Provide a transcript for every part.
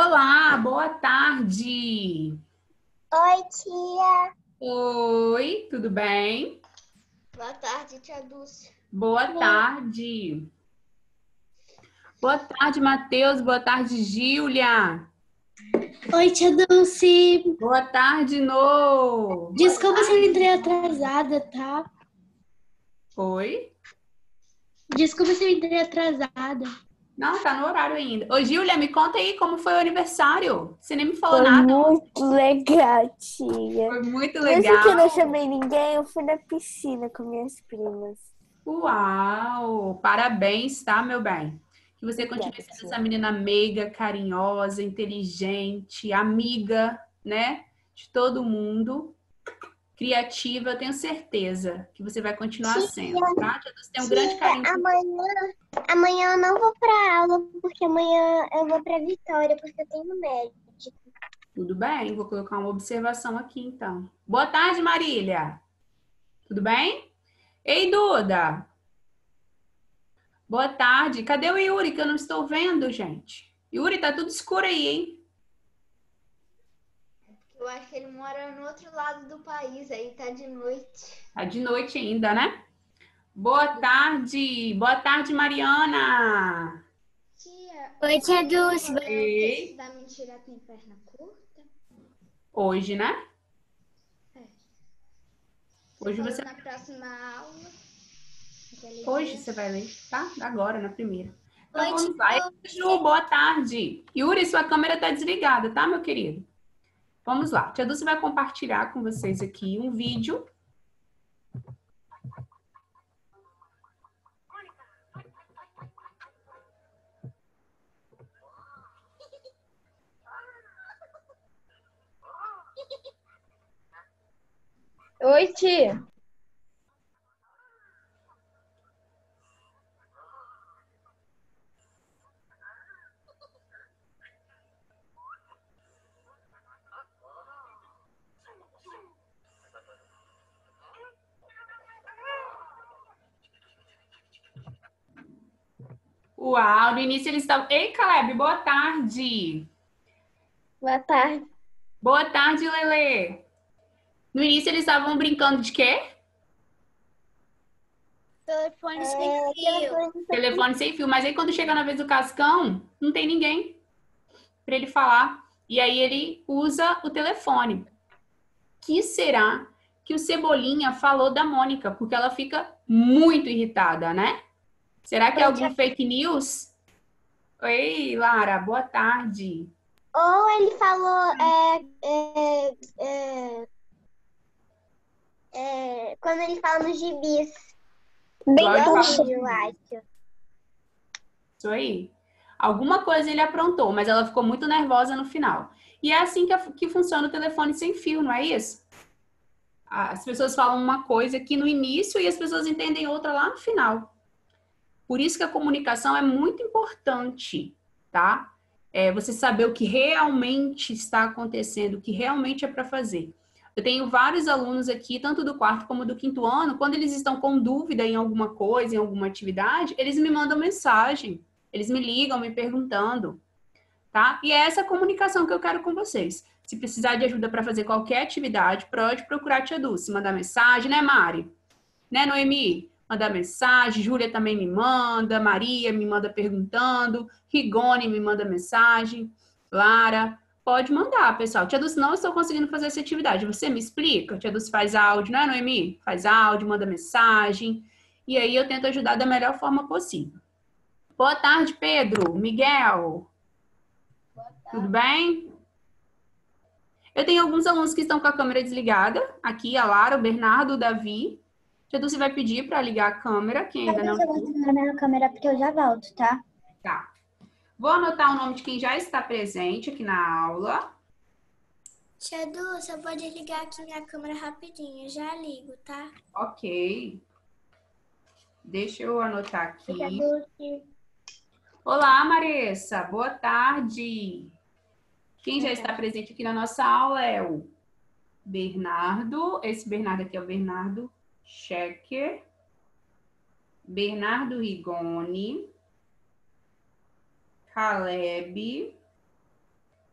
Olá, boa tarde. Oi, tia. Oi, tudo bem? Boa tarde, tia Dulce. Boa tarde. Boa tarde, Matheus. Boa tarde, Gíulia. Oi, tia Dulce. Boa tarde, Nô. Desculpa se eu entrei atrasada, tá? Oi? Desculpa se eu entrei atrasada. Não, tá no horário ainda. Ô, Gíulia, me conta aí como foi o aniversário. Você nem me falou Foi nada. muito legal, tia. Foi muito Mesmo que eu legal. não chamei ninguém, eu fui na piscina com minhas primas. Uau! Parabéns, tá, meu bem? Que você Obrigada, continue sendo tia. essa menina meiga, carinhosa, inteligente, amiga, né? De todo mundo. Criativa, eu tenho certeza que você vai continuar sendo, tá? Tia Dulce tem um grande Tia, carinho por amanhã eu não vou pra aula, porque amanhã eu vou pra Vitória, porque eu tenho médico. tudo bem. Vou colocar uma observação aqui, então. Boa tarde, Marília. Tudo bem? Ei, Duda. Boa tarde. Cadê o Yuri, que eu não estou vendo, gente? Yuri, tá tudo escuro aí, hein? Eu acho que ele mora no outro lado do país, aí tá de noite. Tá de noite ainda, né? Boa tarde. Boa tarde, Mariana. Tia, Oi, tia Dulce. Ei. da mentira tem perna curta? Hoje, né? É. Hoje você... Na próxima aula. Hoje você vai ler, tá? Agora, na primeira. Então Oi, vamos tia lá. Dulce. Ju, boa tarde. Yuri, sua câmera tá desligada, tá, meu querido? Vamos lá. Tia Dulce vai compartilhar com vocês aqui um vídeo. Oi, tia. Uau, no início eles estavam... Ei, Caleb, boa tarde. Boa tarde. Boa tarde, Lele. No início eles estavam brincando de quê? Telefone sem fio. Telefone sem fio. Mas aí quando chega na vez do Cascão, não tem ninguém para ele falar. E aí ele usa o telefone. Que será que o Cebolinha falou da Mônica? Porque ela fica muito irritada, né? Será que é algum fake news? Oi, Lara, boa tarde. Ou ele falou, quando ele fala nos gibis. Igual ele fala no Eu gibi. acho. Isso aí. Alguma coisa ele aprontou, mas ela ficou muito nervosa no final. E é assim que funciona o telefone sem fio, não é isso? As pessoas falam uma coisa aqui no início e as pessoas entendem outra lá no final. Por isso que a comunicação é muito importante, tá? Você saber o que realmente está acontecendo, o que realmente é para fazer. Eu tenho vários alunos aqui, tanto do quarto como do quinto ano, quando eles estão com dúvida em alguma coisa, em alguma atividade, eles me mandam mensagem, eles me ligam me perguntando, tá? E é essa comunicação que eu quero com vocês. Se precisar de ajuda para fazer qualquer atividade, pode procurar a Tia Dulce, mandar mensagem, né, Mari? Né, Noemi? Mandar mensagem, Júlia também me manda, Maria me manda perguntando, Rigoni me manda mensagem, Lara, pode mandar, pessoal. Tia Dulce, não estou conseguindo fazer essa atividade, você me explica? Tia Dulce faz áudio, né, Noemi? Faz áudio, manda mensagem, e aí eu tento ajudar da melhor forma possível. Boa tarde, Pedro, Miguel. Tudo bem? Eu tenho alguns alunos que estão com a câmera desligada, aqui a Lara, o Bernardo, o Davi. Tia Dulce vai pedir para ligar a câmera, quem ainda não... Eu vou desligar minha câmera porque eu já volto, tá? Tá. Vou anotar o nome de quem já está presente aqui na aula. Tia Dulce, eu vou desligar aqui minha câmera rapidinho. Eu já ligo, tá? Ok. Deixa eu anotar Tia aqui. Dulce. Olá, Maressa. Boa tarde. Quem já está presente aqui na nossa aula é o Bernardo. Esse Bernardo aqui é o Bernardo Schecker. Bernardo Rigoni. Caleb.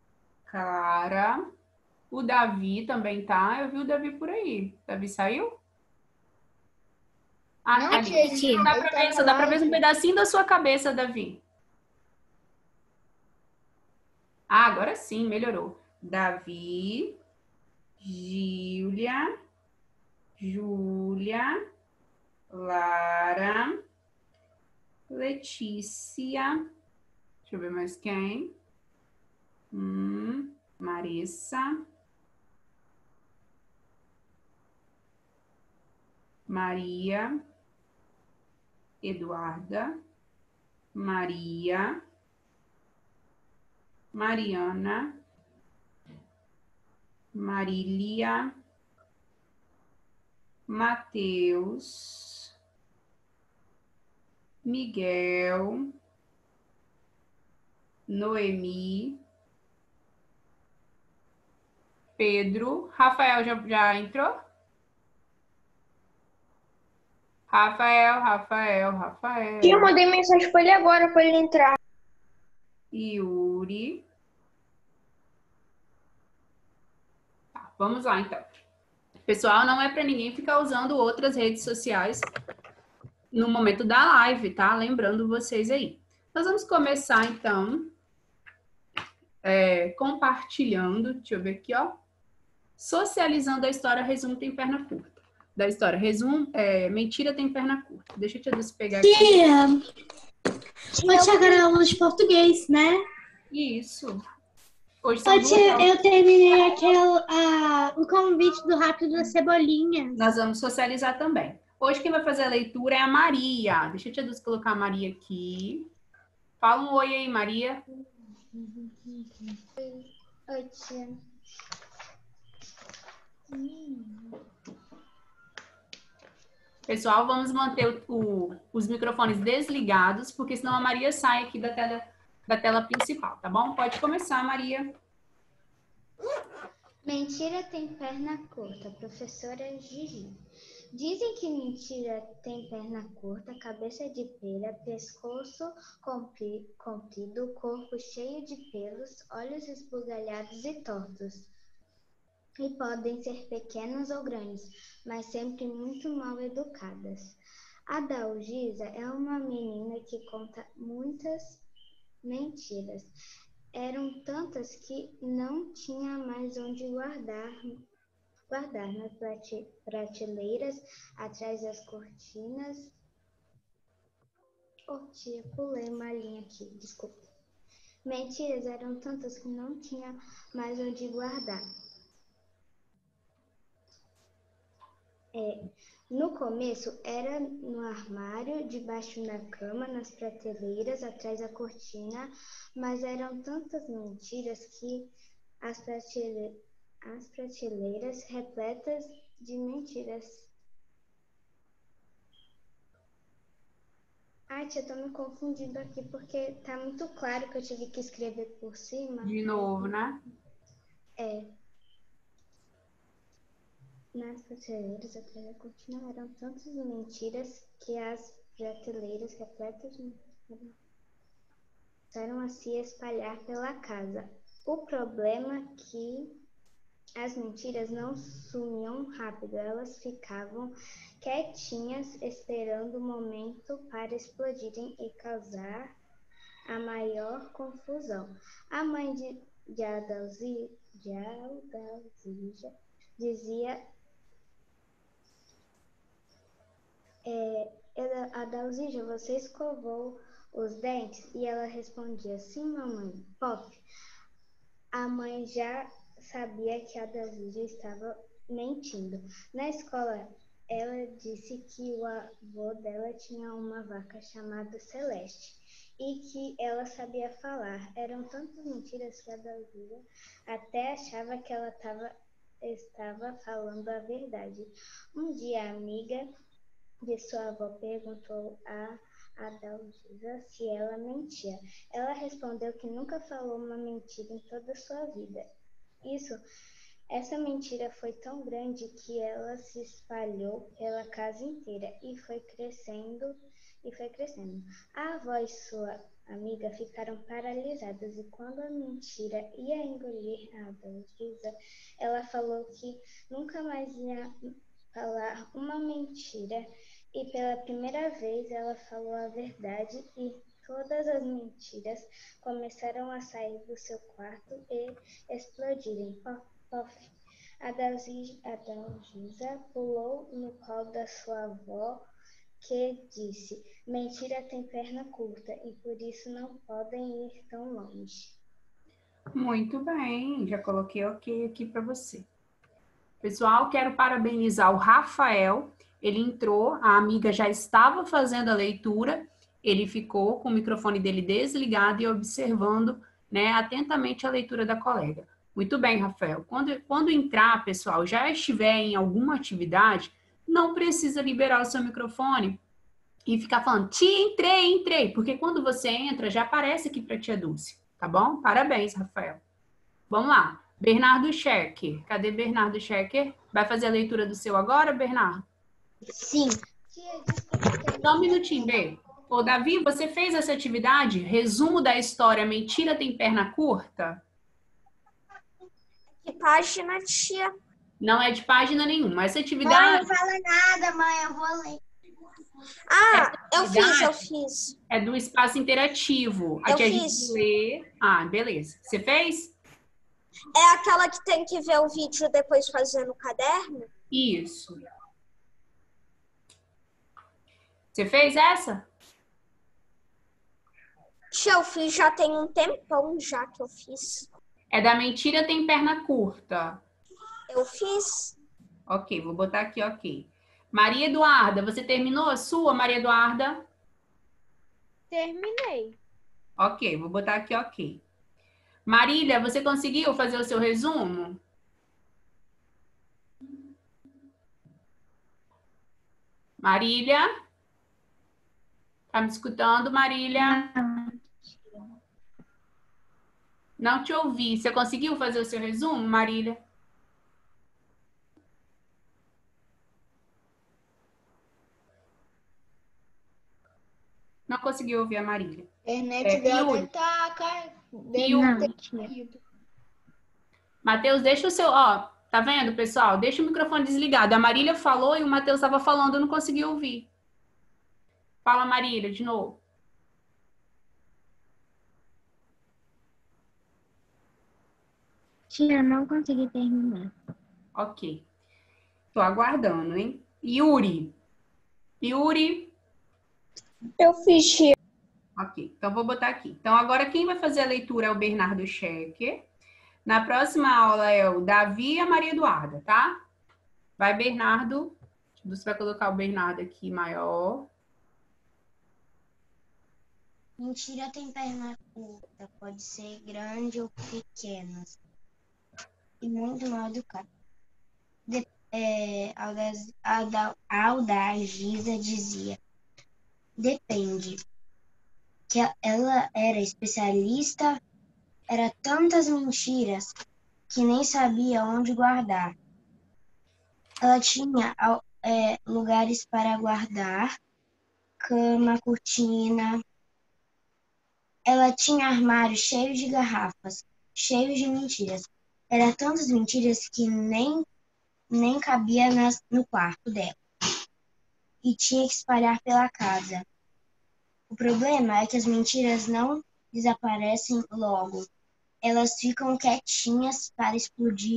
Clara. O Davi também tá. Eu vi o Davi por aí. Davi saiu? Ah, Não, ali. tia. Dá pra ver, só dá pra ver um pedacinho da sua cabeça, Davi. Ah, agora sim, melhorou. Davi, Júlia, Lara, Letícia. Deixa eu ver mais quem. Marissa. Maria. Eduarda. Maria. Mariana. Marília. Mateus. Miguel. Noemi. Pedro. Rafael já entrou? Rafael. Tia, eu mandei mensagem pra ele agora, pra ele entrar. Yuri. Tá, vamos lá, então. Pessoal, não é para ninguém ficar usando outras redes sociais no momento da live, tá? Lembrando vocês aí. Nós vamos começar, então, compartilhando. Deixa eu ver aqui, ó. Socializando a história Resumo Tem Perna Curta. Da história Resumo, Mentira Tem Perna Curta. Deixa eu te pegar aqui. Hoje agora é aula de português, né? Isso. Hoje são Hoje eu terminei o convite do Rápido da Cebolinha. Nós vamos socializar também. Hoje quem vai fazer a leitura é a Maria. Deixa eu te colocar a Maria aqui. Fala um oi aí, Maria. Oi, tia. Pessoal, vamos manter os microfones desligados, porque senão a Maria sai aqui da tela principal, tá bom? Pode começar, Maria. Mentira tem perna curta, professora Gigi. Dizem que mentira tem perna curta, cabeça de pera, pescoço comprido, corpo cheio de pelos, olhos esbugalhados e tortos. E podem ser pequenas ou grandes, mas sempre muito mal educadas. A Dalgisa é uma menina que conta muitas mentiras. Eram tantas que não tinha mais onde guardar nas prateleiras, atrás das cortinas. Oh, tia, pulei uma linha aqui, desculpa. Mentiras eram tantas que não tinha mais onde guardar. No começo era no armário, debaixo da cama, nas prateleiras, atrás da cortina, mas eram tantas mentiras que as prateleiras repletas de mentiras. Ai, tia, tô me confundindo aqui porque tá muito claro que eu tive que escrever por cima. De novo, né? Nas prateleiras atrás da cortina eram tantas mentiras que as prateleiras repletas de mentiras começaram a se espalhar pela casa. O problema é que as mentiras não sumiam rápido, elas ficavam quietinhas esperando o momento para explodirem e causar a maior confusão. A mãe de Adalzija dizia: Adalzija, você escovou os dentes? E ela respondia: sim, mamãe. Pop. A mãe já sabia que a Adalzija estava mentindo. Na escola, ela disse que o avô dela tinha uma vaca chamada Celeste e que ela sabia falar. Eram tantas mentiras que a Adalzija até achava que ela estava falando a verdade. Um dia, a amiga de sua avó perguntou a Adalgisa se ela mentia. Ela respondeu que nunca falou uma mentira em toda a sua vida. Essa mentira foi tão grande que ela se espalhou pela casa inteira e foi crescendo. A avó e sua amiga ficaram paralisadas e quando a mentira ia engolir a Adalgisa, ela falou que nunca mais ia falar uma mentira e pela primeira vez ela falou a verdade e todas as mentiras começaram a sair do seu quarto e explodirem. Pof, pof. Adalgisa pulou no colo da sua avó, que disse: mentira tem perna curta e por isso não podem ir tão longe. Muito bem, já coloquei ok aqui para você. Pessoal, quero parabenizar o Rafael. Ele entrou, a amiga já estava fazendo a leitura, ele ficou com o microfone dele desligado e observando, né, atentamente a leitura da colega. Muito bem, Rafael. Quando entrar, pessoal, já estiver em alguma atividade, não precisa liberar o seu microfone e ficar falando, tia, entrei, porque quando você entra, já aparece aqui para tia Dulce, tá bom? Parabéns, Rafael. Vamos lá. Bernardo Scherker. Cadê Bernardo Scherker? Vai fazer a leitura do seu agora, Bernardo? Sim. Só um minutinho, B. Ô, Davi, você fez essa atividade? Resumo da história Mentira Tem Perna Curta? Que página, tia? Não é de página nenhuma. Essa atividade... Mãe, não fala nada, mãe, eu vou ler. Ah, eu fiz. É do espaço interativo. Aqui a gente lê... Ah, beleza. Você fez? É aquela que tem que ver o vídeo depois fazer no caderno? Isso. Você fez essa? Tia, eu fiz já tem um tempão já que eu fiz. É da Mentira Tem Perna Curta. Eu fiz. Ok, vou botar aqui, ok. Maria Eduarda, você terminou a sua, Maria Eduarda? Terminei. Ok, vou botar aqui, ok. Marília, você conseguiu fazer o seu resumo? Marília? Tá me escutando, Marília? Não te ouvi. Você conseguiu fazer o seu resumo, Marília? Não conseguiu ouvir a Marília. A internet dela deve estar caído. Matheus, deixa o seu... Ó, tá vendo, pessoal? Deixa o microfone desligado. A Marília falou e o Matheus estava falando, eu não consegui ouvir. Fala, Marília, de novo. Tia, não consegui terminar. Ok. Tô aguardando, hein? Yuri. Yuri. Eu fiz, tia. Ok, então vou botar aqui. Então, agora quem vai fazer a leitura é o Bernardo Scherker. Na próxima aula é o Davi e a Maria Eduarda, tá? Vai, Bernardo. Você vai colocar o Bernardo aqui maior. Mentira tem perna curta, pode ser grande ou pequena. E muito mal educada. Adalgisa dizia, depende. Que ela era especialista, era tantas mentiras que nem sabia onde guardar. Ela tinha lugares para guardar, cama, cortina. Ela tinha armários cheios de garrafas, cheios de mentiras. Eram tantas mentiras que nem cabia no quarto dela. E tinha que espalhar pela casa. O problema é que as mentiras não desaparecem logo. Elas ficam quietinhas para explodir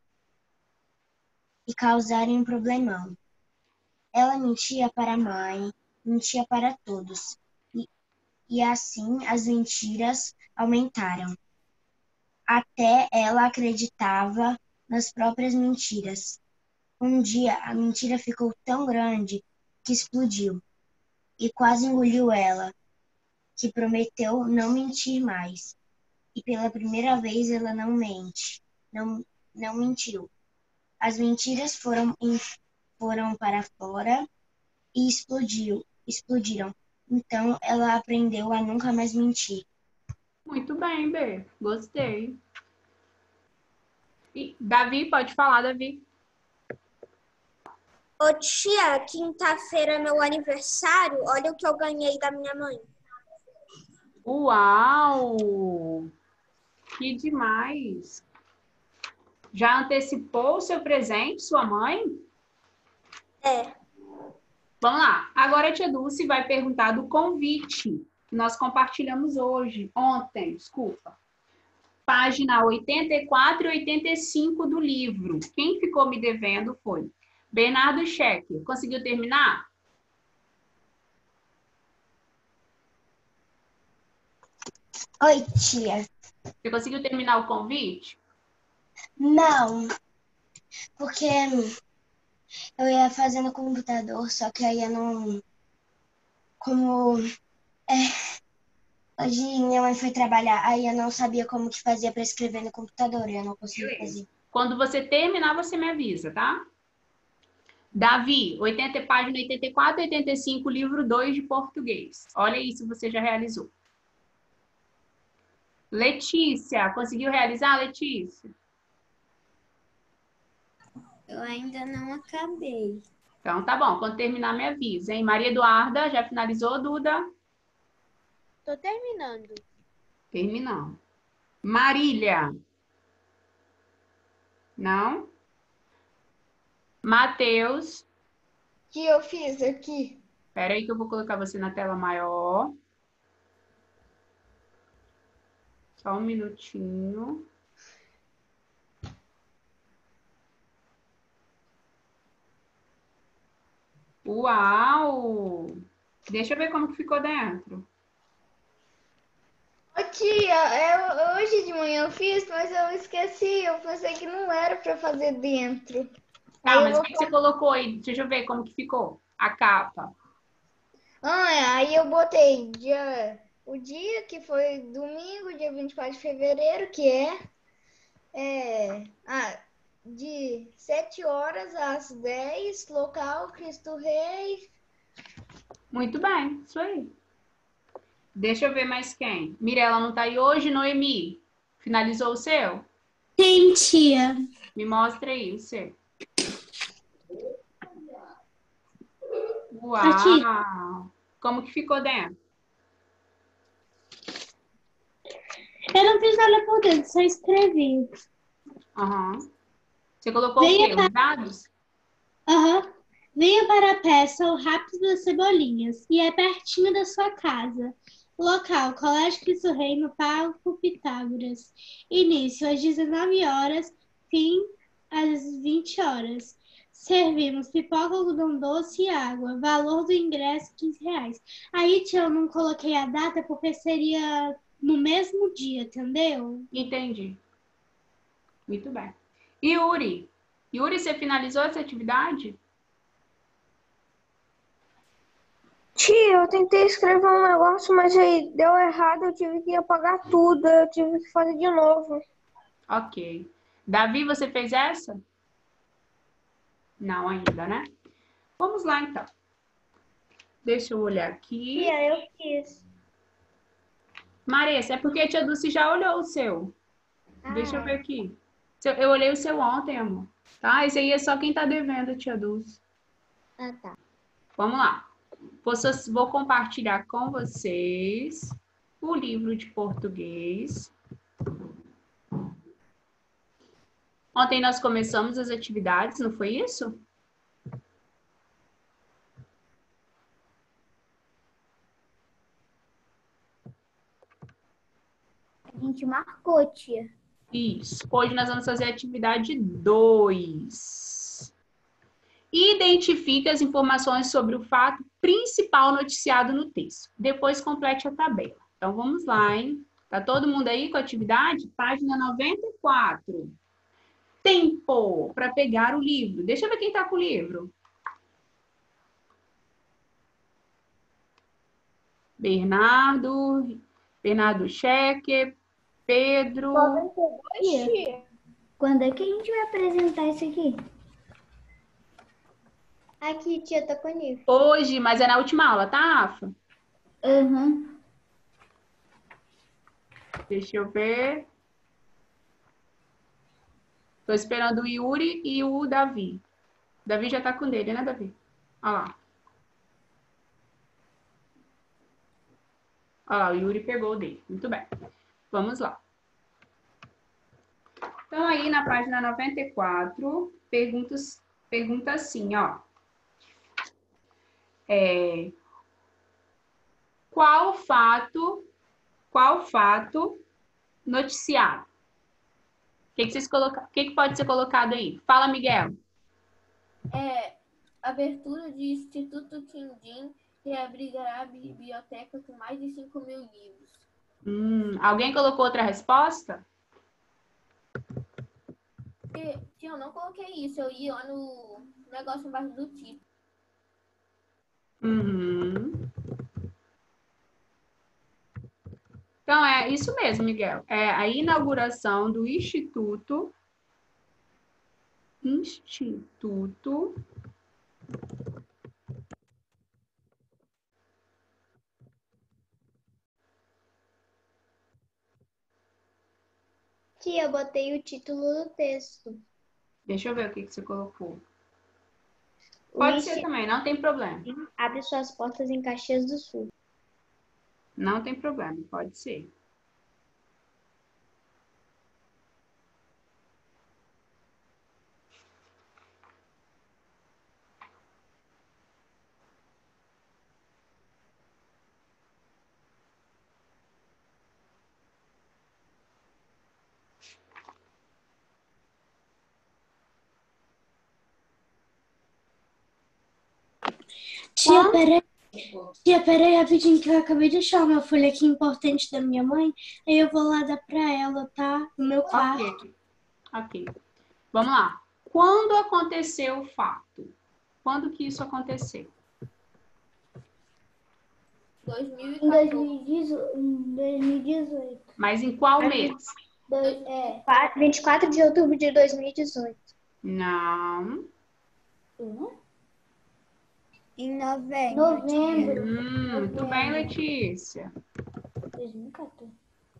e causarem um problemão. Ela mentia para a mãe, mentia para todos. E assim as mentiras aumentaram. Até ela acreditava nas próprias mentiras. Um dia a mentira ficou tão grande que explodiu e quase engoliu ela, que prometeu não mentir mais. E pela primeira vez ela não mente, não mentiu. As mentiras foram para fora e explodiram. Então ela aprendeu a nunca mais mentir. Muito bem, Bê. Gostei. E, Davi, pode falar, Davi. Ô tia, quinta-feira é meu aniversário, olha o que eu ganhei da minha mãe. Uau! Que demais! Já antecipou o seu presente, sua mãe? É. Vamos lá. Agora a tia Dulce vai perguntar do convite que nós compartilhamos ontem, desculpa. Página 84 e 85 do livro. Quem ficou me devendo foi Bernardo Schecker. Conseguiu terminar? Oi, tia. Você conseguiu terminar o convite? Não, porque eu ia fazer no computador, só que aí eu não... Como hoje minha mãe foi trabalhar, aí eu não sabia como que fazia para escrever no computador, e eu não consegui fazer. Quando você terminar, você me avisa, tá? Davi, 80, página 84 e 85, livro 2 de português. Olha aí se você já realizou. Letícia, conseguiu realizar, Letícia? Eu ainda não acabei. Então tá bom, quando terminar me avisa, hein? Maria Eduarda, já finalizou, Duda? Tô terminando. Terminamos. Marília? Não? Matheus? Que eu fiz aqui? Espera aí que eu vou colocar você na tela maior. Só um minutinho. Uau! Deixa eu ver como que ficou dentro. Ô tia, hoje de manhã eu fiz, mas eu esqueci. Eu pensei que não era pra fazer dentro. Tá, mas o que você colocou aí? Deixa eu ver como que ficou. A capa. Aí eu botei o dia que foi domingo, dia 24 de fevereiro, que de 7 horas às 10, local Cristo Rei. Muito bem, isso aí. Deixa eu ver mais quem. Mirela não tá aí hoje, Noemi? Finalizou o seu? Sim, tia. Me mostra aí o seu. Uau! Aqui. Como que ficou dentro? Eu não fiz nada por dentro, só escrevi. Aham. Você colocou Venha o quê? Os dados? Aham. Venha para a peça o Rápido das Cebolinhas, e é pertinho da sua casa. Local, Colégio Cristo Rei, no Palco Pitágoras. Início às 19 horas, fim às 20 horas. Servimos pipoca, algodão doce e água. Valor do ingresso, R$ 15. Aí, tia, eu não coloquei a data porque seria no mesmo dia, entendeu? Entendi. Muito bem. Yuri. Yuri, você finalizou essa atividade? Tia, eu tentei escrever um negócio, mas aí deu errado, eu tive que apagar tudo, eu tive que fazer de novo. Ok. Davi, você fez essa? Não ainda, né? Vamos lá, então. Deixa eu olhar aqui. Tia, eu fiz. Maressa, é porque a tia Dulce já olhou o seu. Deixa eu ver aqui. Eu olhei o seu ontem, amor. Tá? Esse aí é só quem tá devendo, tia Dulce. Ah, tá. Vamos lá. Vou compartilhar com vocês o livro de português. Ontem nós começamos as atividades, não foi isso? A gente marcou, tia. Isso. Hoje nós vamos fazer a atividade 2. Identifique as informações sobre o fato principal noticiado no texto. Depois complete a tabela. Então vamos lá, hein? Tá todo mundo aí com a atividade? Página 94. Tempo para pegar o livro. Deixa eu ver quem tá com o livro. Bernardo Schecker, Pedro. Quando é que a gente vai apresentar isso aqui? Aqui, tia, tá com o livro. Hoje, mas é na última aula, tá, Rafa? Uhum. Deixa eu ver. Tô esperando o Yuri e o Davi. Davi já tá com ele, né, Davi? Olha lá. Ah, o Yuri pegou o dele. Muito bem. Vamos lá. Então, aí na página 94, pergunta assim, ó. Qual fato noticiado? O que pode ser colocado aí? Fala, Miguel. Abertura de Instituto Quindim reabrigará a biblioteca com mais de 5.000 livros. Alguém colocou outra resposta? Eu não coloquei isso, eu ia lá no negócio embaixo do título. Então, é isso mesmo, Miguel. É a inauguração do Instituto Tia, eu botei o título do texto. Deixa eu ver o que você colocou. Pode ser também, não tem problema. Abre suas portas em Caxias do Sul. Não tem problema, pode ser. Tia, peraí, rapidinho, que eu acabei de achar uma folha aqui importante da minha mãe. Aí eu vou lá dar pra ela, tá? No meu quarto. Ok. Vamos lá. Quando aconteceu o fato? Quando que isso aconteceu? 2018. Mas em qual mês? 24 de outubro de 2018. Não. Em novembro. Muito bem, Letícia. 2014.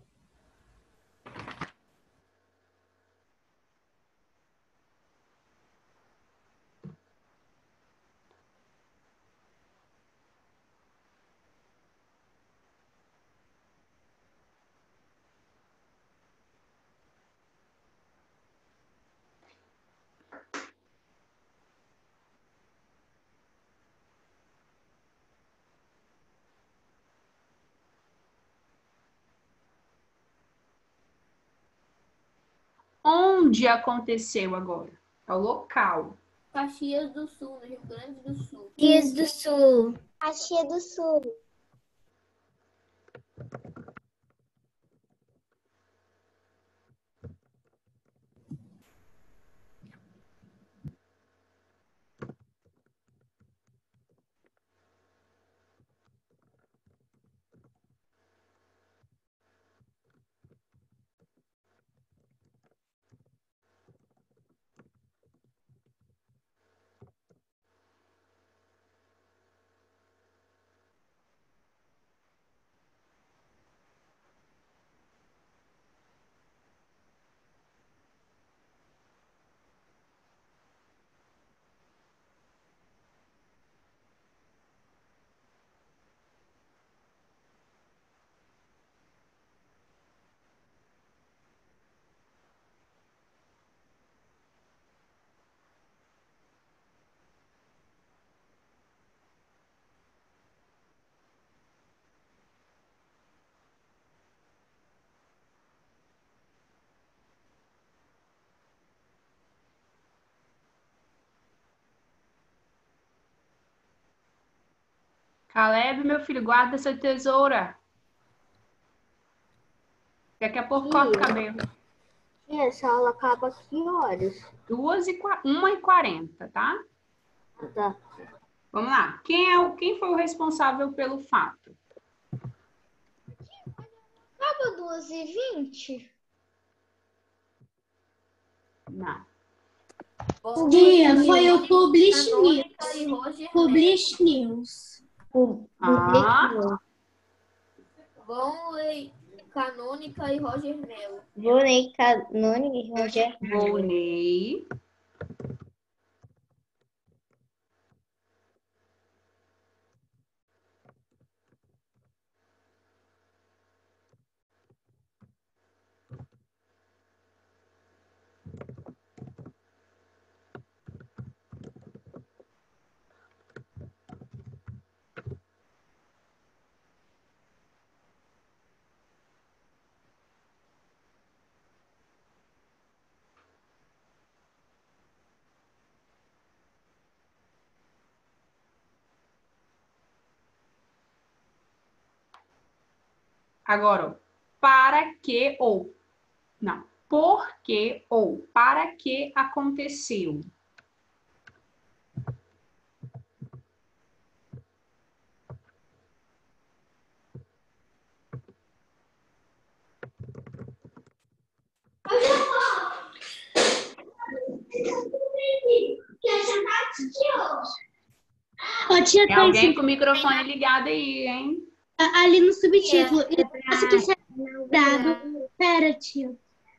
Onde aconteceu agora? É o local. Caxias do Sul, no Rio Grande do Sul. Caxias do Sul. Caxias do Sul. Caleb, meu filho, guarda essa tesoura. Daqui a pouco corta o cabelo. E essa aula acaba que horas? 1h40, tá? Tá. Vamos lá. Quem foi o responsável pelo fato? Acaba 2h20? Não. Tia, foi o Publish News. Canônica e Roger Publish News. Vonley, Canônica e Roger Melo. Vonei, Canônica e Roger. Volney. Agora, ó, para que ou. Não. Por que ou para que aconteceu? Ô, tia, Tem tá alguém com o microfone ligado aí, hein? ali no subtítulo. Isso que será dado. Pera, tia.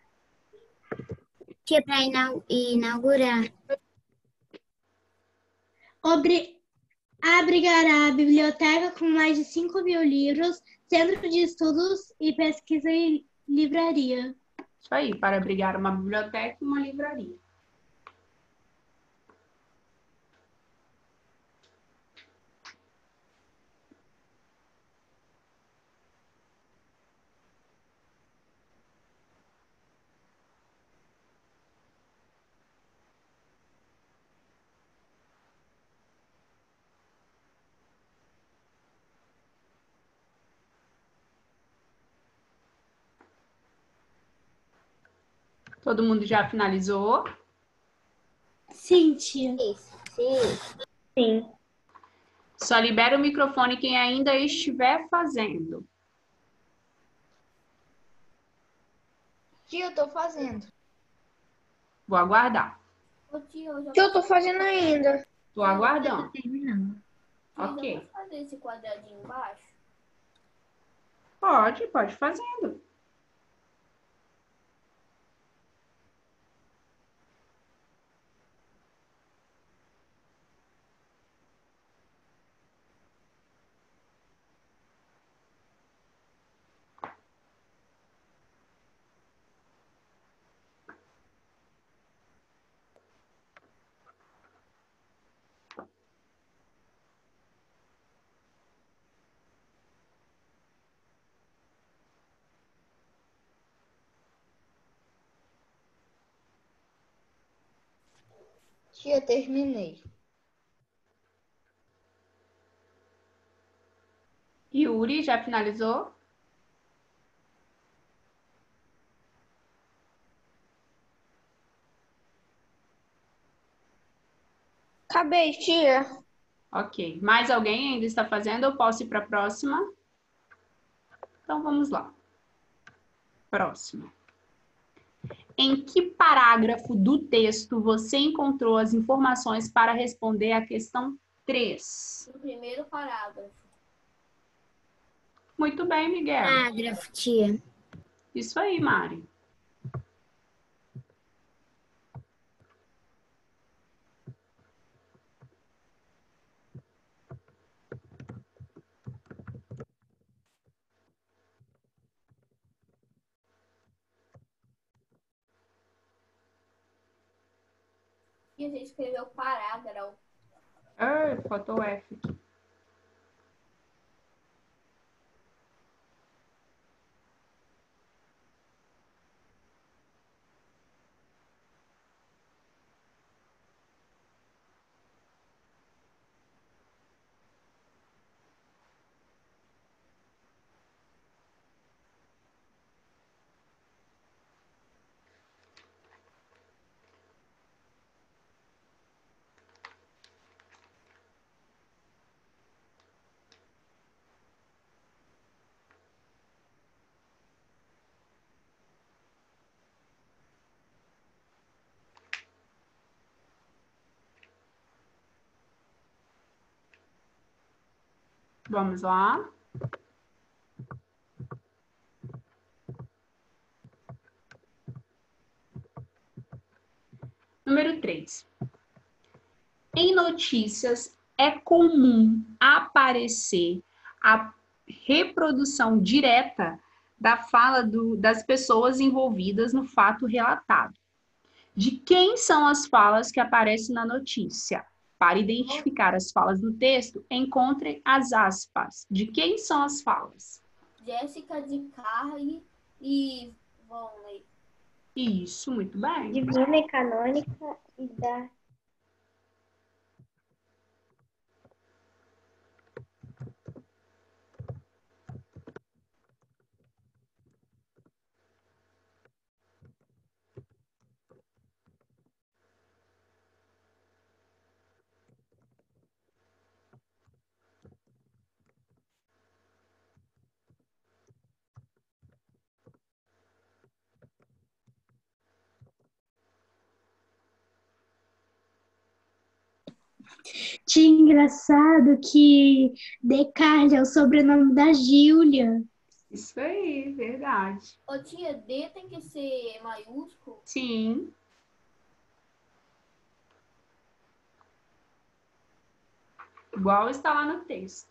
Tia, para inaugurar. Abrigará a biblioteca com mais de 5.000 livros, centro de estudos e pesquisa e livraria. Isso aí, para abrigar uma biblioteca e uma livraria. Todo mundo já finalizou? Sim, tia. Sim. Só libera o microfone quem ainda estiver fazendo. Tia, eu tô fazendo. Vou aguardar. Ô, tia, eu já Que eu tô fazendo ainda. Tô aguardando. Terminando. tia, já Ok. posso fazer esse quadradinho embaixo? Pode fazendo. Tia, terminei. Yuri, já finalizou? Acabei, tia. Ok. Mais alguém ainda está fazendo? Eu posso ir para a próxima? Então vamos lá. Próxima. Em que parágrafo do texto você encontrou as informações para responder à questão 3? No primeiro parágrafo. Muito bem, Miguel. Parágrafo, tia. Isso aí, Mari. E você escreveu parágrafo. Faltou o F aqui. Vamos lá. Número 3. Em notícias, é comum aparecer a reprodução direta da fala das pessoas envolvidas no fato relatado. De quem são as falas que aparecem na notícia? Para identificar as falas no texto, encontre as aspas. De quem são as falas? Jéssica, de Carly e Vonley. Isso, muito bem. Divina e canônica e da. Tinha engraçado que Descartes é o sobrenome da Júlia. Isso aí, verdade. Ô tia, D tem que ser maiúsculo? Sim. Igual está lá no texto.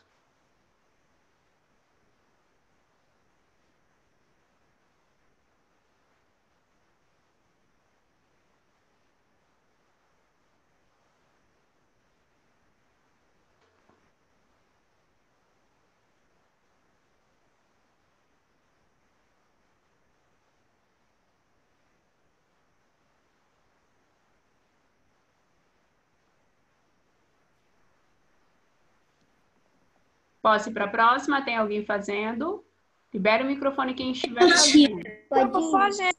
Posso ir para a próxima? Tem alguém fazendo? Libera o microfone quem estiver fazendo. Eu tô fazendo.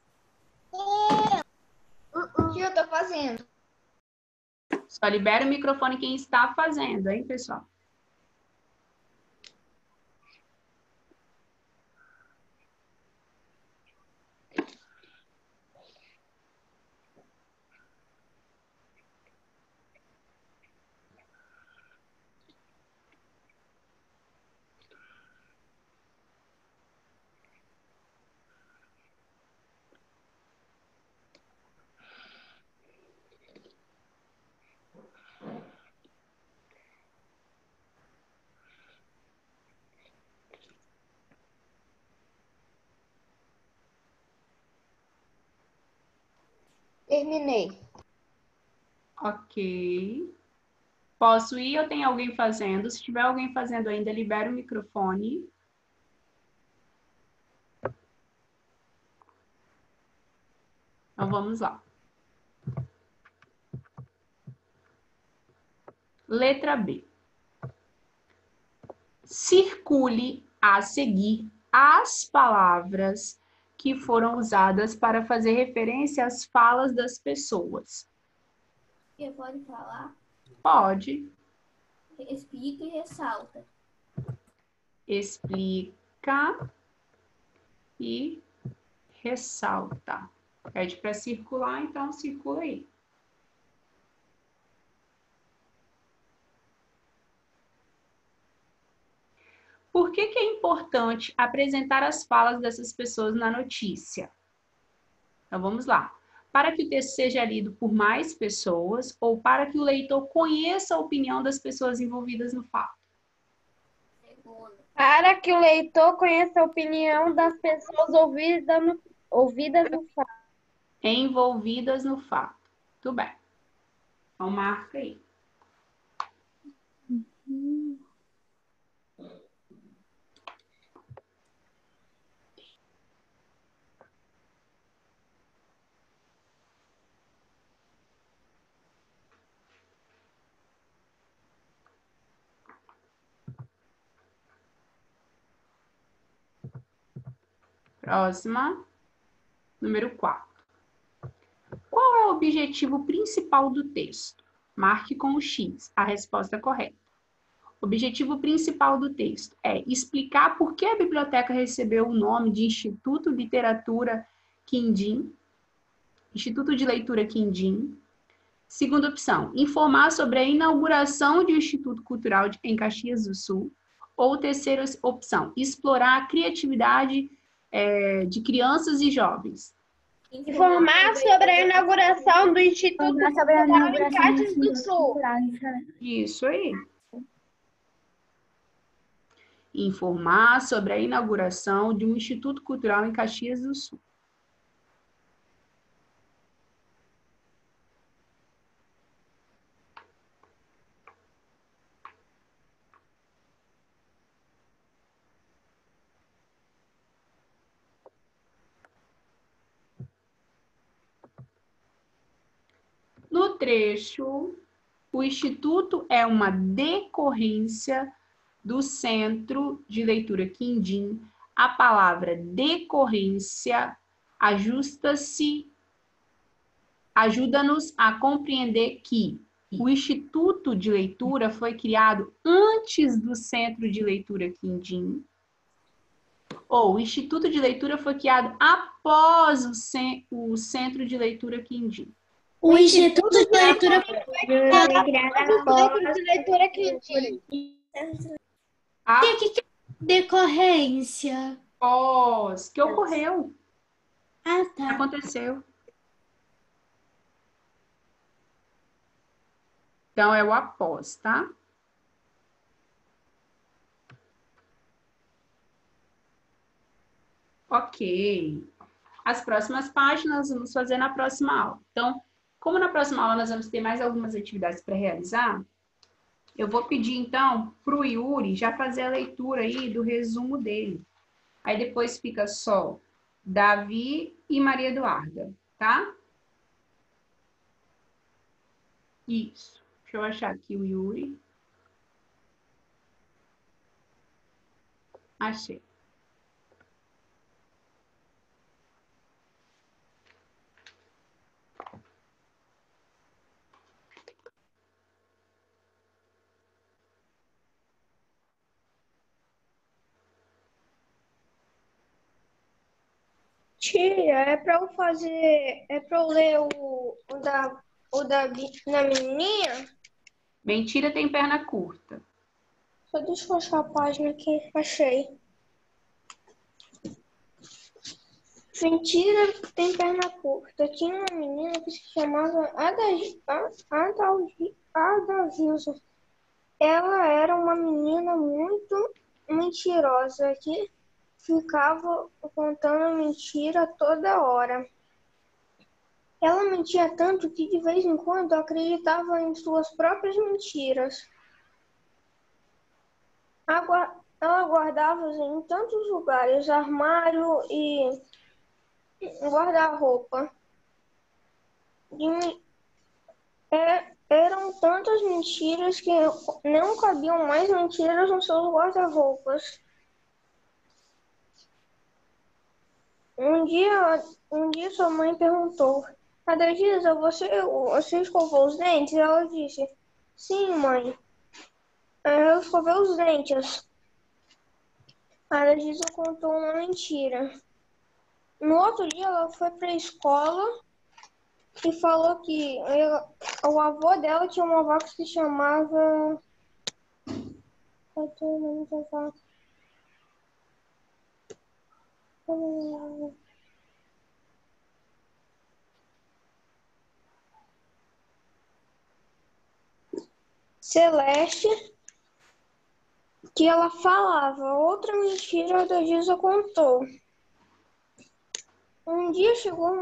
Tia, eu tô fazendo. Só libera o microfone quem está fazendo, hein, pessoal? Terminei. Ok. Posso ir ou tem alguém fazendo? Se tiver alguém fazendo ainda, libera o microfone. Então, vamos lá. Letra B. Circule a seguir as palavras que foram usadas para fazer referência às falas das pessoas. Tia, pode falar? Pode. Explica e ressalta. Explica e ressalta. Pede para circular, então circula aí. Por que é importante apresentar as falas dessas pessoas na notícia? Então, vamos lá. Para que o texto seja lido por mais pessoas ou para que o leitor conheça a opinião das pessoas envolvidas no fato? Segunda. Para que o leitor conheça a opinião das pessoas ouvidas no fato. Envolvidas no fato. Tudo bem. Então, marca aí. Próxima. Número 4. Qual é o objetivo principal do texto? Marque com o X a resposta correta. O objetivo principal do texto é explicar por que a biblioteca recebeu o nome de Instituto de Literatura Quindim, Instituto de Leitura Quindim. Segunda opção, informar sobre a inauguração de um Instituto Cultural em Caxias do Sul. Ou terceira opção, explorar a criatividade de crianças e jovens. Informar sobre a inauguração do Instituto Cultural em Caxias do Sul. Isso aí. Informar sobre a inauguração de um Instituto Cultural em Caxias do Sul. No trecho, o Instituto é uma decorrência do Centro de Leitura Quindim. A palavra decorrência ajuda-nos a compreender que o Instituto de Leitura foi criado antes do Centro de Leitura Quindim, ou o Instituto de Leitura foi criado após o Centro de Leitura Quindim. O Instituto de Leitura A O que é decorrência? pós. Que ocorreu? Ah, Que tá. aconteceu? Então, é o após, tá? Ok. As próximas páginas vamos fazer na próxima aula. Então, como na próxima aula nós vamos ter mais algumas atividades para realizar, eu vou pedir, então, para o Yuri já fazer a leitura aí do resumo dele. Aí depois fica só Davi e Maria Eduarda, tá? Isso. Deixa eu achar aqui o Yuri. Achei. Tia, é pra eu ler o da menininha? Mentira tem perna curta. Só deixa eu achar a página aqui, achei. Mentira tem perna curta. Tinha uma menina que se chamava Adalgisa. Ela era uma menina muito mentirosa que ficava contando mentira toda hora. Ela mentia tanto que de vez em quando acreditava em suas próprias mentiras. Ela guardava em tantos lugares, armário e guarda-roupa. Eram tantas mentiras que não cabiam mais mentiras nos seus guarda-roupas. Um dia sua mãe perguntou: Adalgisa, você escovou os dentes? Ela disse: Sim, mãe. Eu escovei os dentes. A Adalgisa contou uma mentira. No outro dia, ela foi para a escola e falou que o avô dela tinha uma avó que se chamava... Celeste, que ela falava. Outra mentira a Adalgisa contou. Um dia chegou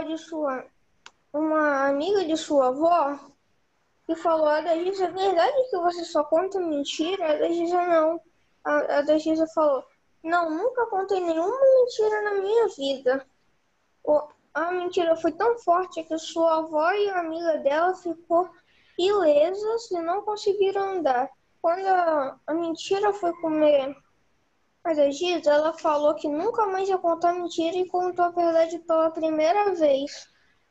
uma amiga de sua avó e falou: Adalgisa, é verdade que você só conta mentira? A Adalgisa não. A Adalgisa falou: não, nunca contei nenhuma mentira na minha vida. A mentira foi tão forte que sua avó e a amiga dela ficou ilesas e não conseguiram andar. Quando a mentira foi comer a Adalgisa, ela falou que nunca mais ia contar mentira e contou a verdade pela primeira vez.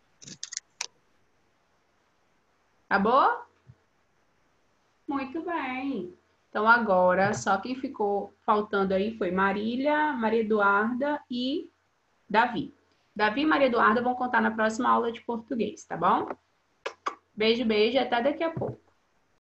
Acabou? Muito bem. Então, agora, só quem ficou faltando aí foi Marília, Maria Eduarda e Davi. Davi e Maria Eduarda vão contar na próxima aula de português, tá bom? Beijo, beijo e até daqui a pouco.